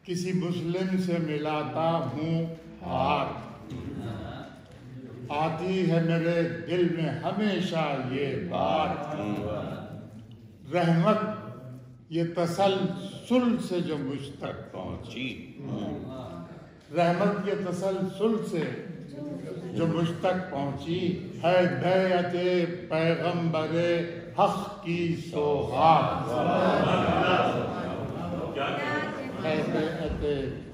किसी मुस्लिम से मिलाता हूँ हाथ, आती है मेरे दिल में हमेशा ये बात, रहमत ये तसलसल से जो मुझ तक पहुँची, रहमत ये तसलसल से जो मुझ तक पहुँची, है बैअते पैगम्बरे हक़ की सौगात, है बैअते